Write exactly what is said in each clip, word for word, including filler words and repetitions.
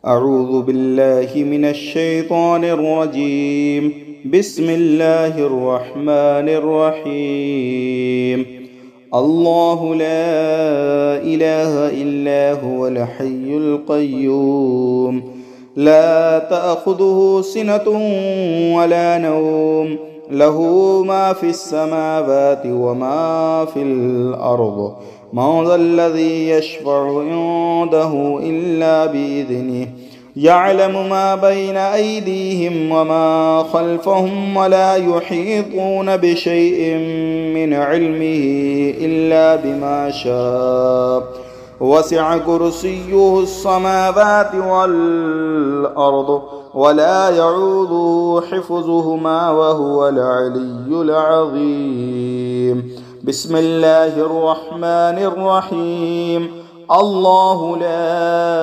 أعوذ بالله من الشيطان الرجيم. بسم الله الرحمن الرحيم. الله لا إله إلا هو الحي القيوم لا تأخذه سنة ولا نوم له ما في السماوات وما في الأرض من ذا الذي يشفع عنده إلا بإذنه يعلم ما بين أيديهم وما خلفهم ولا يحيطون بشيء من علمه إلا بما شاء وسع كرسيه السماوات والأرض ولا يعوده حفظهما وهو العلي العظيم. بسم الله الرحمن الرحيم. الله لا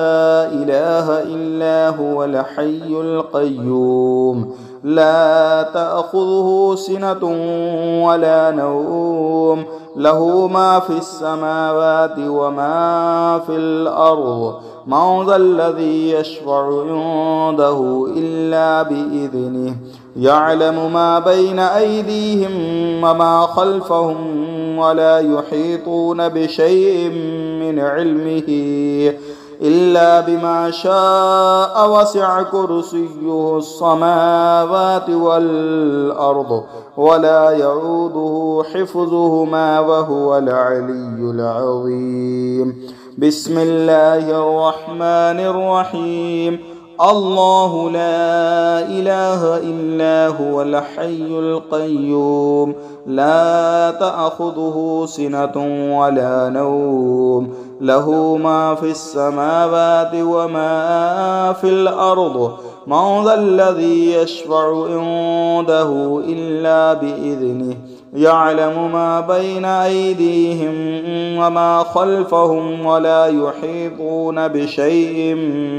إله إلا هو الحي القيوم لا تأخذه سنة ولا نوم له ما في السماوات وما في الأرض من ذا الذي يشفع عنده إلا بإذنه يعلم ما بين أيديهم وما خلفهم ولا يحيطون بشيء من علمه إلا بما شاء وسع كرسيه السماوات والأرض ولا يعوده حفظهما وهو العلي العظيم. بسم الله الرحمن الرحيم. الله لا إله إلا هو الحي القيوم لا تأخذه سنة ولا نوم له ما في السماوات وما في الأرض من ذا الذي يشفع عنده إلا بإذنه يعلم ما بين أيديهم وما خلفهم ولا يحيطون بشيء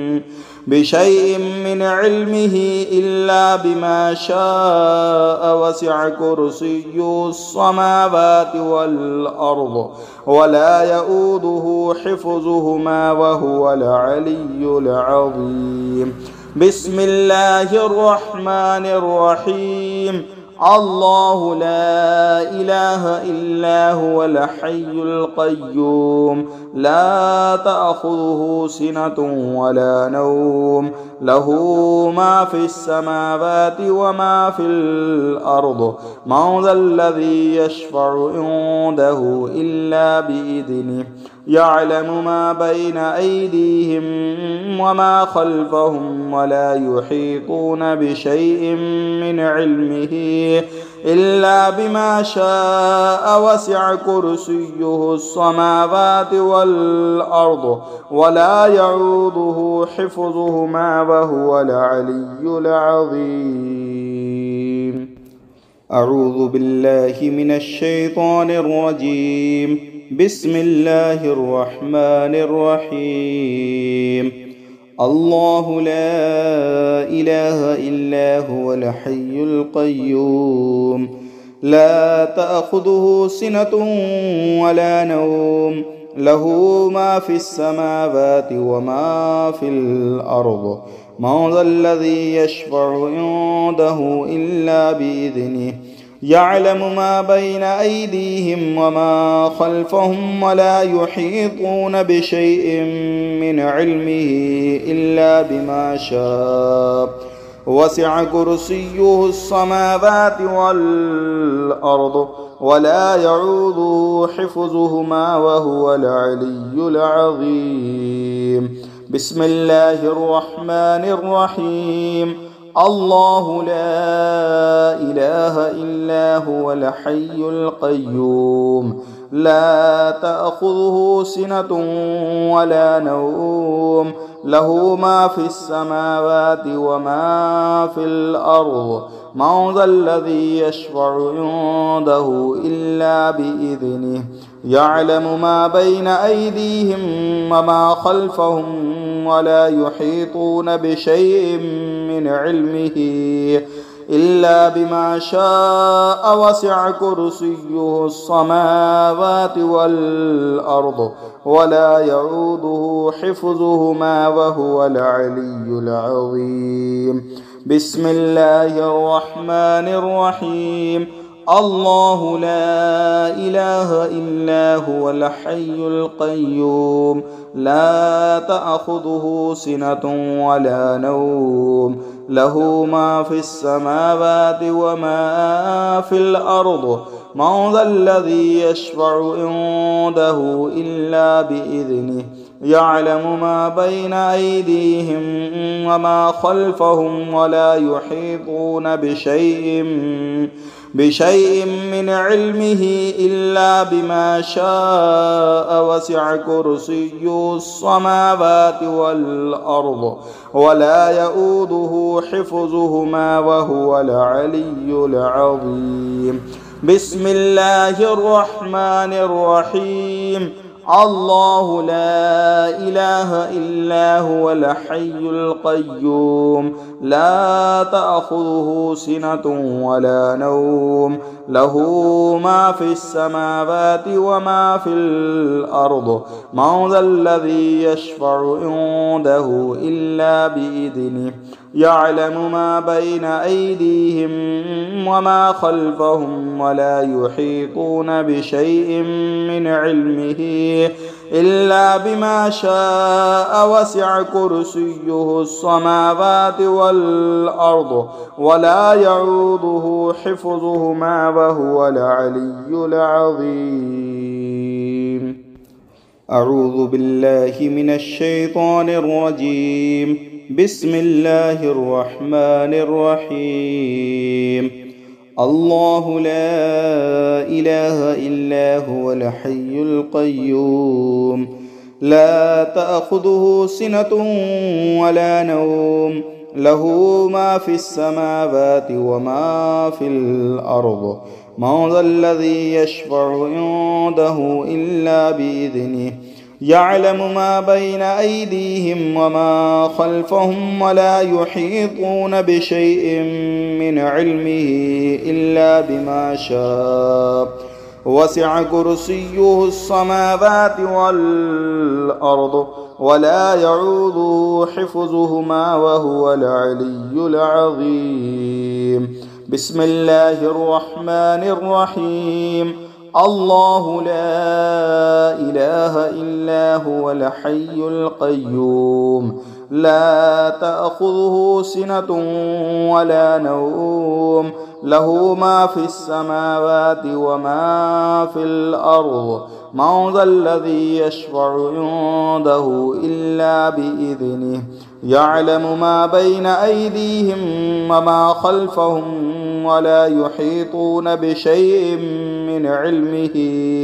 بشيء من علمه إلا بما شاء وسع كرسيه السماوات والأرض ولا يؤوده حفظهما وهو العلي العظيم. بسم الله الرحمن الرحيم. الله لا إله إلا هو الحي القيوم لا تأخذه سنة ولا نوم له ما في السماوات وما في الأرض من ذا الذي يشفع عنده إلا بإذنه يعلم ما بين أيديهم وما خلفهم ولا يحيطون بشيء من علمه إلا بما شاء وسع كرسيه السماوات والأرض ولا يعوده حفظهما وهو العلي العظيم. أعوذ بالله من الشيطان الرجيم. بسم الله الرحمن الرحيم. الله لا إله إلا هو الحي القيوم لا تأخذه سنة ولا نوم له ما في السماوات وما في الأرض من ذا الذي يشفع عنده إلا بإذنه يعلم ما بين أيديهم وما خلفهم ولا يحيطون بشيء من علمه إلا بما شاء وسع كرسيه السماوات والأرض ولا يعوده حفظهما وهو العلي العظيم. بسم الله الرحمن الرحيم. الله لا إله إلا هو الحي القيوم لا تأخذه سنة ولا نوم له ما في السماوات وما في الأرض من ذا الذي يشفع عنده إلا بإذنه يعلم ما بين أيديهم وما خلفهم ولا يحيطون بشيء من علمه إلا بما شاء وسع كرسيه السماوات والأرض ولا يعوده حفظهما وهو العلي العظيم. بسم الله الرحمن الرحيم. الله لا إله إلا هو الحي القيوم لا تأخذه سنة ولا نوم له ما في السماوات وما في الأرض من ذا الذي يشفع عنده إلا بإذنه يعلم ما بين أيديهم وما خلفهم ولا يحيطون بشيء بشيء من علمه إلا بما شاء وسع كرسيه السماوات والأرض ولا يؤوده حفظهما وهو العلي العظيم. بسم الله الرحمن الرحيم. الله لا إله إلا هو الحي القيوم لا تأخذه سنة ولا نوم له ما في السماوات وما في الأرض من ذا الذي يشفع عنده إلا بإذنه يعلم ما بين أيديهم وما خلفهم ولا يحيطون بشيء من علمه إلا بما شاء وسع كرسيه السماوات والأرض ولا يعوده حفظهما وهو العلي العظيم. أعوذ بالله من الشيطان الرجيم. بسم الله الرحمن الرحيم. الله لا إله إلا هو الحي القيوم لا تأخذه سنة ولا نوم له ما في السماوات وما في الأرض من ذا الذي يشفع عنده إلا بإذنه يعلم ما بين أيديهم وما خلفهم ولا يحيطون بشيء من علمه إلا بما شاء وسع كرسيه السماوات والأرض ولا يعوده حفظهما وهو العلي العظيم. بسم الله الرحمن الرحيم. الله لا إله إلا هو الحي القيوم لا تأخذه سنة ولا نوم له ما في السماوات وما في الأرض من ذا الذي يشفع عنده إلا بإذنه يعلم ما بين أيديهم وما خلفهم ولا يحيطون بشيء من علمه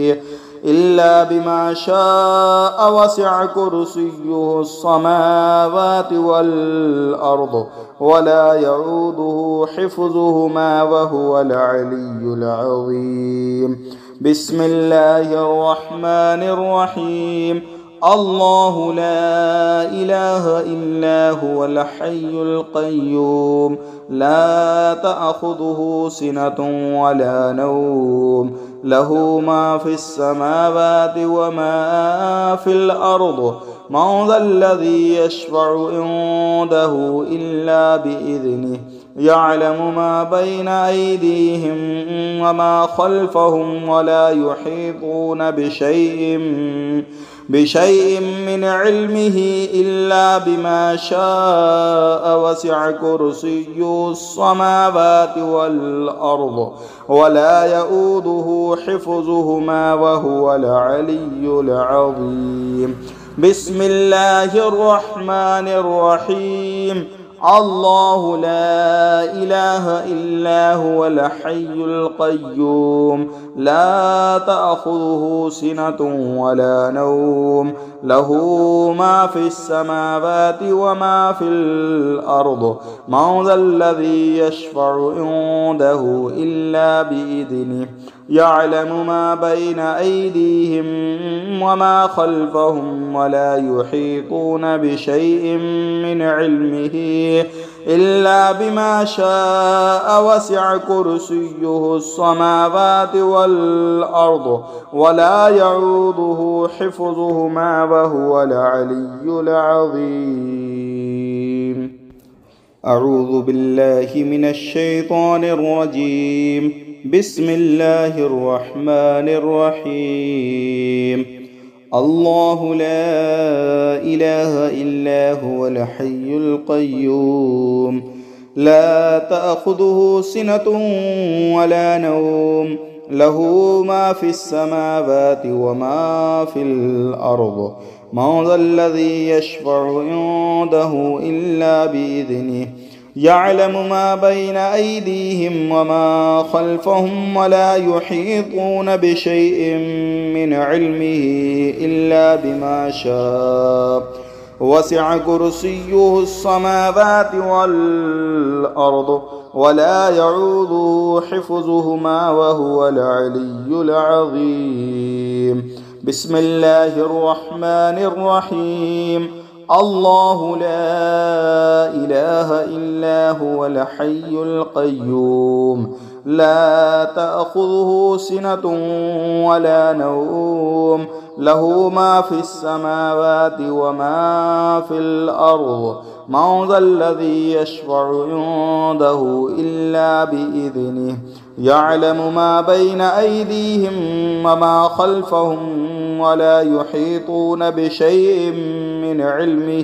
إلا بما شاء وسع كرسيه السماوات والأرض ولا يعوده حفظهما وهو العلي العظيم. بسم الله الرحمن الرحيم. الله لا إله إلا هو الحي القيوم لا تأخذه سنة ولا نوم له ما في السماوات وما في الأرض من ذا الذي يشفع عنده إلا بإذنه يعلم ما بين أيديهم وما خلفهم ولا يحيطون بشيء بشيء من علمه إلا بما شاء وسع كرسيه السماوات والأرض ولا يؤوده حفظهما وهو العلي العظيم. بسم الله الرحمن الرحيم. الله لا إله إلا هو الحي القيوم لا تأخذه سنة ولا نوم له ما في السماوات وما في الأرض من ذا الذي يشفع عنده إلا بإذنه يعلم ما بين أيديهم وما خلفهم ولا يحيطون بشيء من علمه إلا بما شاء وسع كرسيه السماوات والأرض ولا يعوده حفظهما وهو العلي العظيم. أعوذ بالله من الشيطان الرجيم. بسم الله الرحمن الرحيم. الله لا إله إلا هو الحي القيوم لا تأخذه سنة ولا نوم له ما في السماوات وما في الأرض من ذا الذي يشفع عنده إلا بإذنه يعلم ما بين أيديهم وما خلفهم ولا يحيطون بشيء من علمه إلا بما شاء وسع كرسيه السماوات والأرض ولا يعوده حفظهما وهو العلي العظيم. بسم الله الرحمن الرحيم. الله لا إله إلا هو الحي القيوم لا تأخذه سنة ولا نوم له ما في السماوات وما في الأرض من ذا الذي يشفع عنده إلا بإذنه يعلم ما بين أيديهم وما خلفهم ولا يحيطون بشيء من علمه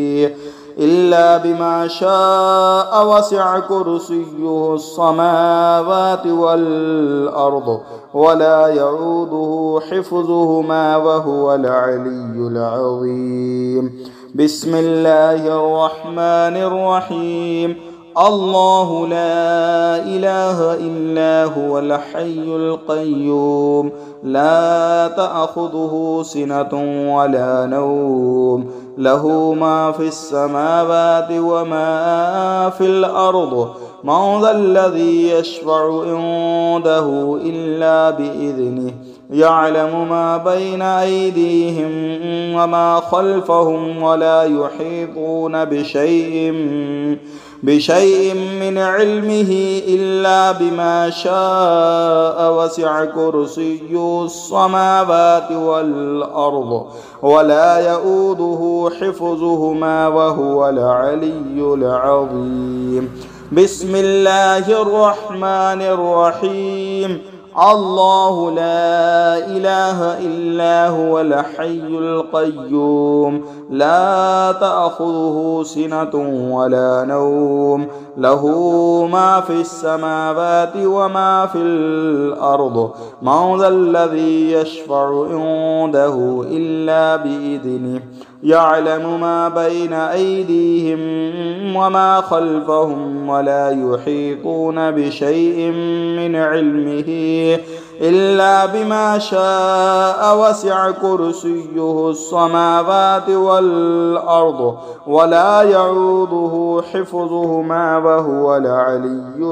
إلا بما شاء وسع كرسيه السماوات والأرض ولا يعوده حفظهما وهو العلي العظيم. بسم الله الرحمن الرحيم. الله لا إله إلا هو الحي القيوم لا تأخذه سنة ولا نوم له ما في السماوات وما في الأرض من ذا الذي يشفع عنده إلا بإذنه يعلم ما بين أيديهم وما خلفهم ولا يحيطون بشيء بشيء من علمه إلا بما شاء وسع كرسيه السماوات والأرض ولا يؤوده حفظهما وهو العلي العظيم. بسم الله الرحمن الرحيم. الله لا إله إلا هو الحي القيوم لا تأخذه سنة ولا نوم له ما في السماوات وما في الأرض من ذا الذي يشفع عنده إلا بإذنه يعلم ما بين أيديهم وما خلفهم ولا يحيطون بشيء من علمه إلا بما شاء وسع كرسيه السماوات والأرض ولا يعوده حفظهما وهو العلي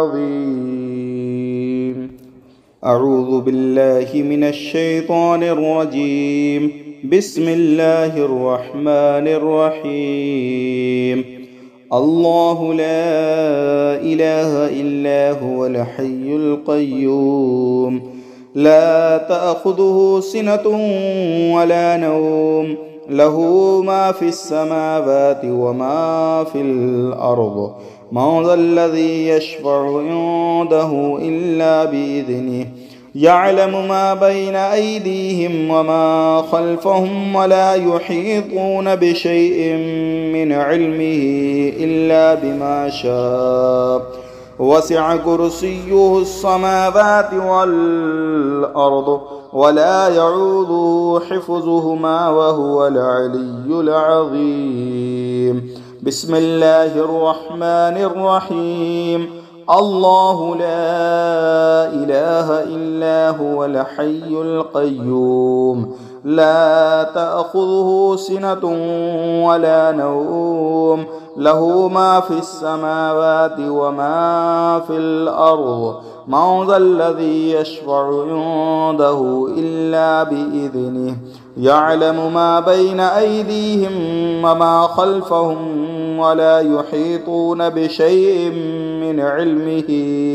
العظيم. أعوذ بالله من الشيطان الرجيم. بسم الله الرحمن الرحيم. الله لا إله إلا هو الحي القيوم لا تأخذه سنة ولا نوم له ما في السماوات وما في الأرض من ذا الذي يشفع عنده إلا بإذنه يعلم ما بين أيديهم وما خلفهم ولا يحيطون بشيء من علمه إلا بما شاء وسع كرسيه السماوات والأرض ولا يعوده حفظهما وهو العلي العظيم. بسم الله الرحمن الرحيم. الله لا إله إلا هو الحي القيوم لا تأخذه سنة ولا نوم له ما في السماوات وما في الأرض من ذا الذي يشفع عنده إلا بإذنه يعلم ما بين أيديهم وما خلفهم ولا يحيطون بشيء من علمه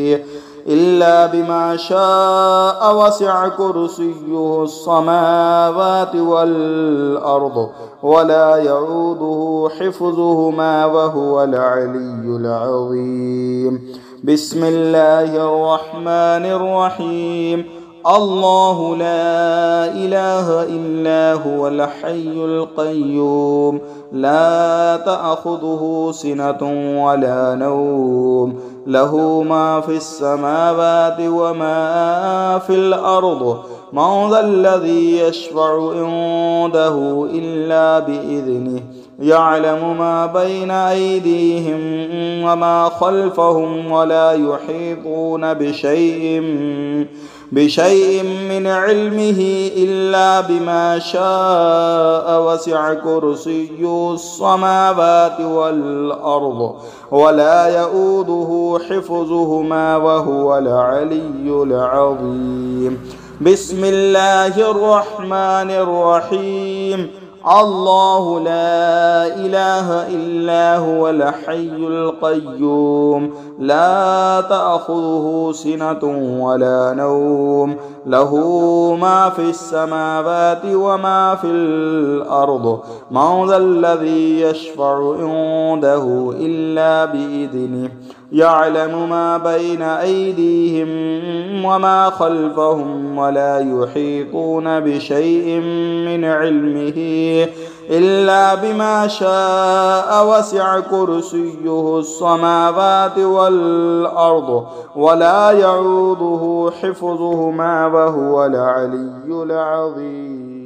إلا بما شاء وسع كرسيه السماوات والأرض ولا يعوده حفظهما وهو العلي العظيم. بسم الله الرحمن الرحيم. الله لا إله إلا هو الحي القيوم لا تأخذه سنة ولا نوم له ما في السماوات وما في الأرض من ذا الذي يشفع عنده إلا بإذنه يعلم ما بين أيديهم وما خلفهم ولا يحيطون بشيء بشيء من علمه إلا بما شاء وسع كرسيه السماوات والأرض ولا يؤوده حفظهما وهو العلي العظيم. بسم الله الرحمن الرحيم. الله لا إله إلا هو الحي القيوم لا تأخذه سنة ولا نوم له ما في السماوات وما في الأرض من ذا الذي يشفع عنده إلا بإذنه يعلم ما بين أيديهم وما خلفهم ولا يحيطون بشيء من علمه إلا بما شاء وسع كرسيه السماوات والأرض ولا يعوده حفظهما وهو العلي العظيم.